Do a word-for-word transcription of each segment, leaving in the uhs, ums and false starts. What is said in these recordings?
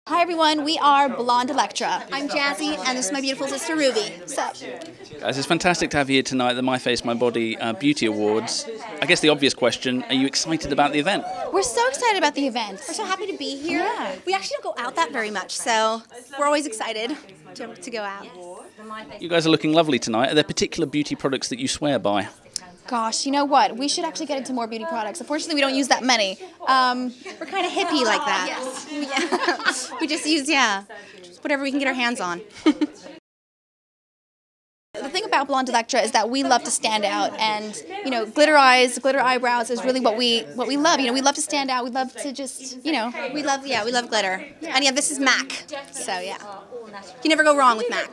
Hi everyone, we are Blonde Electra. I'm Jazzy, and this is my beautiful sister Ruby. What's up? Guys, it's fantastic to have you here tonight at the My Face, My Body uh, Beauty Awards. I guess the obvious question, are you excited about the event? We're so excited about the event. We're so happy to be here. Yeah. We actually don't go out that very much, so we're always excited to, to go out. You guys are looking lovely tonight. Are there particular beauty products that you swear by? Gosh, you know what? We should actually get into more beauty products. Unfortunately, we don't use that many. Um, We're kind of hippie like that. yes. Yeah. We just use, yeah, just whatever we can get our hands on. The thing about Blonde Electra is that we love to stand out, and you know, glitter eyes, glitter eyebrows is really what we what we love. You know, we love to stand out. We love to just, you know, we love, yeah, we love glitter. And yeah, this is MAC, so yeah, you never go wrong with MAC.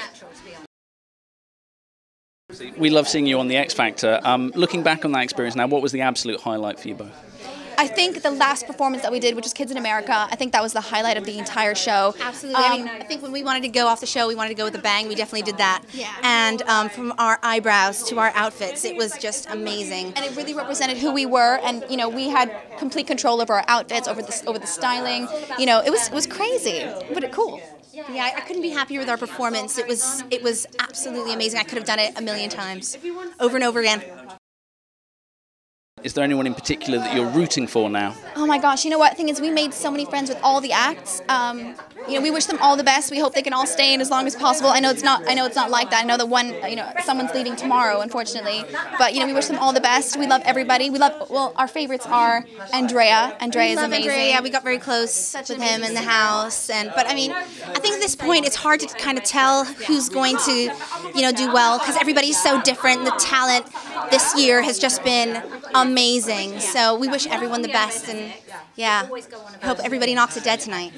We love seeing you on the X Factor. Um, looking back on that experience now, what was the absolute highlight for you both? I think the last performance that we did, which was Kids in America, I think that was the highlight of the entire show. Absolutely. Um, I mean, I think when we wanted to go off the show, we wanted to go with a bang. We definitely did that. Yeah. And um, from our eyebrows to our outfits, it was just amazing. And it really represented who we were, and you know, we had complete control over our outfits, over the over the styling. You know, it was it was crazy, but it cool. Yeah, I couldn't be happier with our performance. It was it was absolutely amazing. I could have done it a million times, over and over again. Is there anyone in particular that you're rooting for now? Oh my gosh, you know what? The thing is, we made so many friends with all the acts. Um, you know, we wish them all the best. We hope they can all stay in as long as possible. I know it's not. I know it's not like that. I know that one. You know, someone's leaving tomorrow, unfortunately. But you know, we wish them all the best. We love everybody. We love. Well, our favorites are Andrea. Andrea is amazing. Andrea, yeah, we got very close Such with him in the house, and but I mean, I think at this point it's hard to kind of tell who's going to, you know, do well because everybody's so different. The talent this year has just been amazing. So we wish everyone the best, and yeah, hope everybody knocks it dead tonight.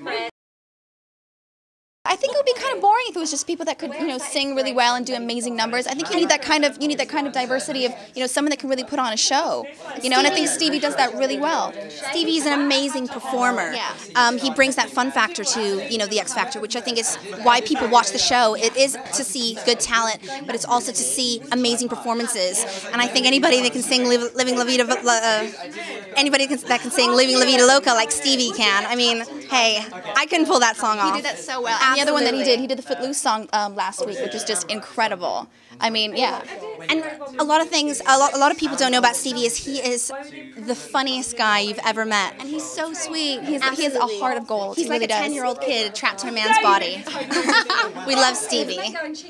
I think it would be kind of boring if it was just people that could, you know, sing really well and do amazing numbers. I think you need that kind of you need that kind of diversity of, you know, someone that can really put on a show. You know, and I think Stevie does that really well. Stevie's an amazing performer. Yeah. Um, he brings that fun factor to, you know, the X Factor, which I think is why people watch the show. It is to see good talent, but it's also to see amazing performances. And I think anybody that can sing Liv Living La Vida, uh, anybody that can sing Living La Vida Loca like Stevie can. I mean, hey, I couldn't pull that song off. He did that so well. And the other one that he did, he did the Footloose song um, last week, which is just incredible. I mean, yeah. And a lot of things, a lot, a lot of people don't know about Stevie is he is the funniest guy you've ever met. And he's so sweet. He's, he has a heart of gold. He's he like really a ten-year-old kid trapped in a man's body. We love Stevie.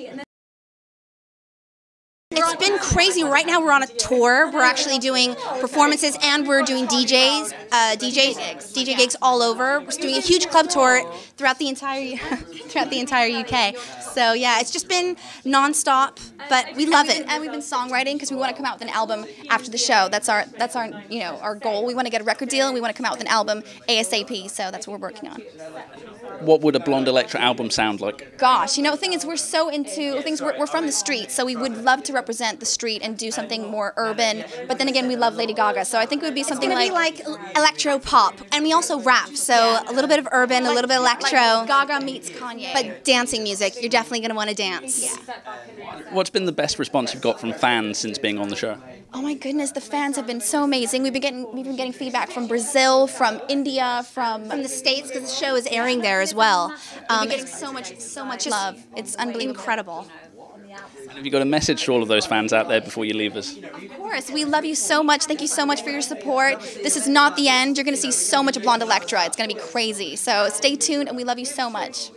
It's been crazy. Right now we're on a tour. We're actually doing performances and we're doing D Js, uh, D J gigs, D J gigs all over. We're doing a huge club tour throughout the entire throughout the entire U K. So yeah, it's just been nonstop, but we love it. And we've been songwriting because we want to come out with an album after the show. That's our that's our you know our goal. We want to get a record deal and we want to come out with an album ASAP. So that's what we're working on. What would a Blonde Electra album sound like? Gosh, you know, the thing is, we're so into things. We're, we're from the street, so we would love to represent the street and do something more urban. But then again, we love Lady Gaga, so I think it would be something it's like be like electro pop, and we also rap. So yeah. a little bit of urban, like, a little bit electro. Like Gaga meets Kanye. But dancing music, you're definitely going to want to dance. Yeah. What's been the best response you've got from fans since being on the show? Oh my goodness, the fans have been so amazing. We've been getting we've been getting feedback from Brazil, from India, from from the States because the show is airing there as well. Um, we've been getting so much so much love. It's unbelievable. Incredible. And have you got a message to all of those fans out there before you leave us? Of course, we love you so much. Thank you so much for your support. This is not the end. You're going to see so much of Blonde Electra. It's going to be crazy. So stay tuned, and we love you so much.